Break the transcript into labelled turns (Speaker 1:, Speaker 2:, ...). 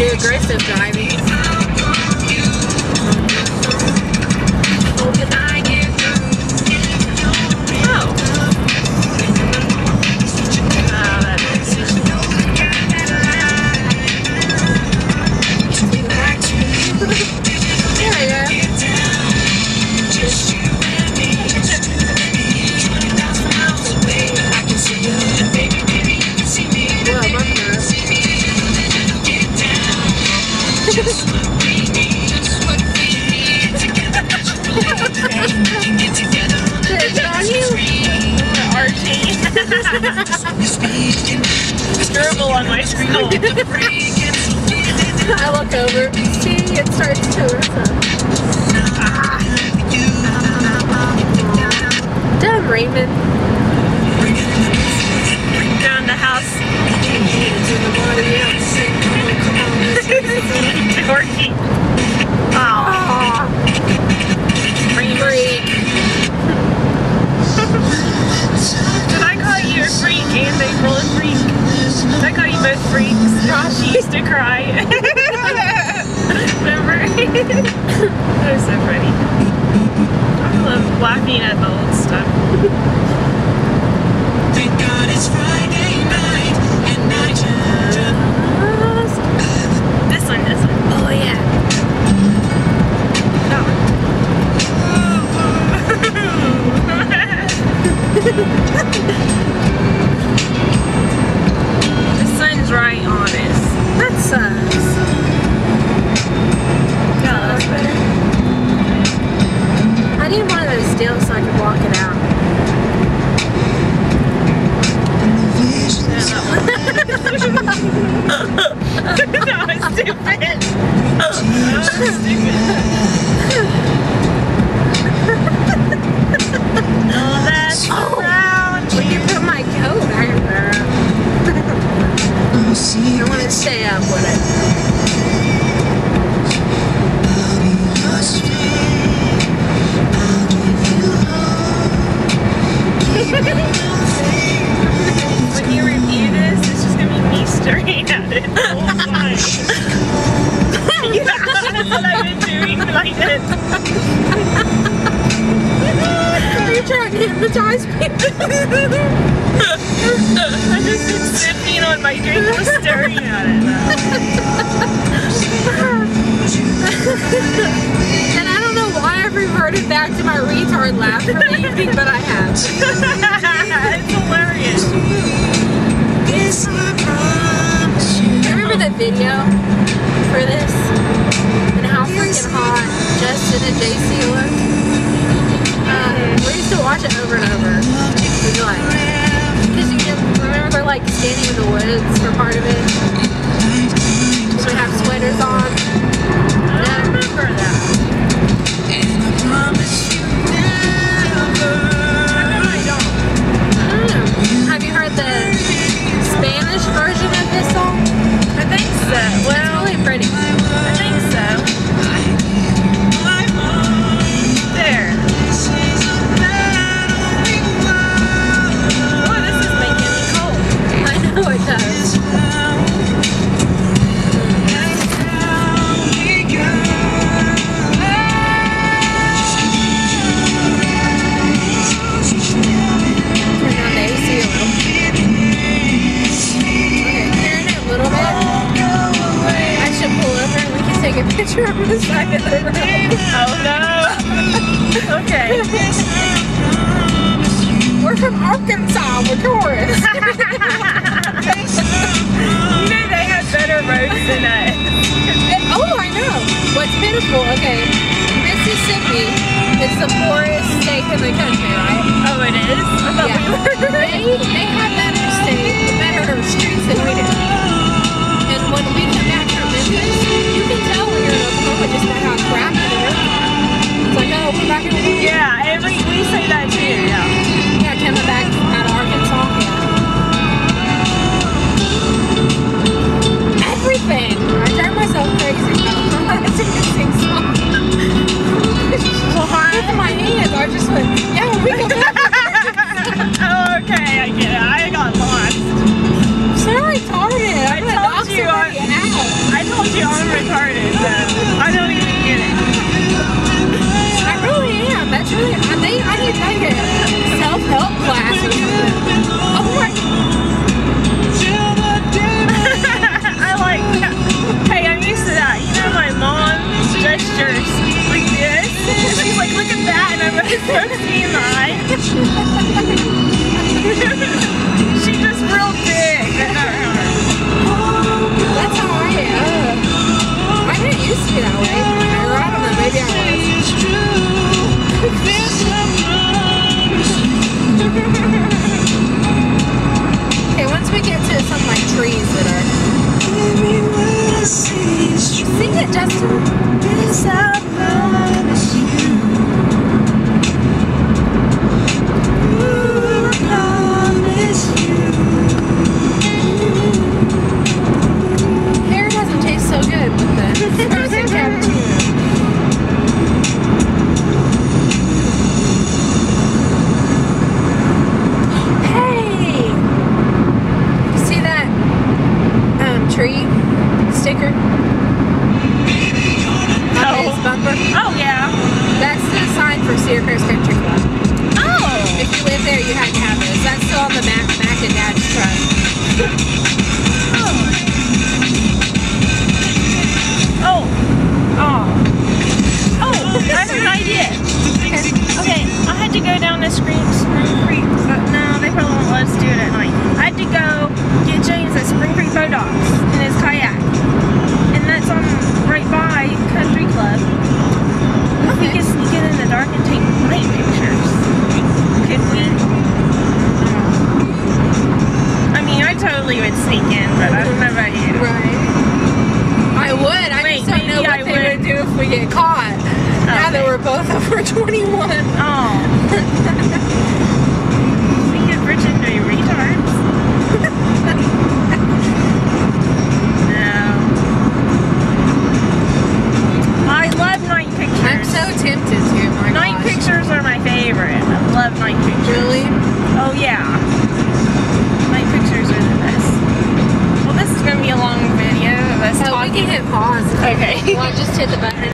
Speaker 1: do aggressive driving.
Speaker 2: Scribble on my screen.
Speaker 1: I look over. See, it starts to Done, Raymond.
Speaker 2: Down the house. Dorky.
Speaker 1: Freak.
Speaker 2: Did I call you a freak and April a freak? Did I call you both freaks? She used to cry. Remember? That was so funny. I love laughing at the old stuff.
Speaker 3: Thank God it's Friday night and
Speaker 2: This one.
Speaker 1: Oh, yeah.
Speaker 2: That one. The sun's right on us.
Speaker 1: That sucks.
Speaker 2: Yeah, that's better.
Speaker 1: I need one of those deals so I can walk it out.
Speaker 2: Yeah, that one. That was stupid. That was stupid. Oh, that's around.
Speaker 1: Will you put my coat on? I want to stay up with it.
Speaker 2: When you review this, it's just going to be me staring at it the whole time. Yeah, that's what I've been doing like this.
Speaker 1: Are you trying to hypnotize people?
Speaker 2: I've just been sipping on my drink and staring at it now.
Speaker 1: And I don't know why I've reverted back to my retard laugh for the evening, but I have.
Speaker 2: It's hilarious.
Speaker 1: Remember the video for this? And how freaking hot Justin and JC looked? We used to watch it over and over. We'd be like, because you can remember they're like standing in the woods for part of it. So we have sweaters on.
Speaker 2: I don't remember that.
Speaker 1: Have you heard the Spanish version of this song?
Speaker 2: I think so. Well,
Speaker 1: It's really pretty.
Speaker 2: I think so. There. Boy, this is making me cold.
Speaker 1: I know it does. Turn on the AC a little. Okay, turn it a little bit. I should pull over and we can take a picture of the side of the road.
Speaker 2: Oh no. Okay.
Speaker 1: We're from Arkansas, we're tourists.
Speaker 2: You know they have better roads than us.
Speaker 1: Oh, I know. What's pitiful, okay, Mississippi is the poorest state in the country, right?
Speaker 2: Oh, it is? I thought
Speaker 1: Yeah.
Speaker 2: we were.
Speaker 1: They have better streets than we do. And when we come back from Memphis, you can tell when you're in Oklahoma just by how crappy the roads are. It's like, oh, we're back in Oklahoma.
Speaker 2: Yeah, and we say that too, yeah.
Speaker 1: Yeah, coming back out of Arkansas. Yeah. Everything. I drive myself crazy. I sing this song. With my hands, I just went, yeah, when we come back.
Speaker 2: Oh, okay, I get it. I got lost.
Speaker 1: So retarded.
Speaker 2: I told you,
Speaker 1: I
Speaker 2: told you I'm retarded, so I don't even get it.
Speaker 1: I really am. That's really. I think I need like a self-help class or something. Oh my.
Speaker 2: I like that. Hey, I'm used to that. You know my mom gestures like this. She's like, look at that, and I'm like, pokes me in the eye. She's just real big.
Speaker 1: That's how I am. I didn't used to be that way. Or I don't know. Maybe I was. Okay, once we get to some like trees that are. Sing it, Justin. Hair doesn't taste so good with the frozen cappuccino. Hey! See that tree sticker? On his bumper?
Speaker 2: Oh, yeah.
Speaker 1: That's the sign for Cedar Crest Country Club.
Speaker 2: Oh!
Speaker 1: If you live there, you had to have those. That's still on the Mac and Dad's truck.
Speaker 2: Oh! Oh! Oh! I have an idea. Okay, I had to go down to Spring Creek, but no, they probably won't let us do it at night. I had to go get James at Spring Creek Boat Docks in his kayak. And that's on right by Country Club. What if we could sneak in the dark and take night pictures? Could we? I mean, I totally would sneak in, but I don't know about you.
Speaker 1: Right. I would. I
Speaker 2: Wait,
Speaker 1: just don't know
Speaker 2: maybe
Speaker 1: what
Speaker 2: I
Speaker 1: they
Speaker 2: would.
Speaker 1: would do if we get caught. Now that
Speaker 2: Okay.
Speaker 1: we're both over 21.
Speaker 2: Oh. We could pretend to be retards. No. I love night pictures.
Speaker 1: I'm so tempted to. My
Speaker 2: Night
Speaker 1: gosh.
Speaker 2: pictures are my favorite. I love night pictures.
Speaker 1: Really?
Speaker 2: Oh yeah. Night pictures are the best. Well, this is going to be a long video of us
Speaker 1: So we
Speaker 2: talking.
Speaker 1: can hit pause.
Speaker 2: Okay.
Speaker 1: Well, just hit the button.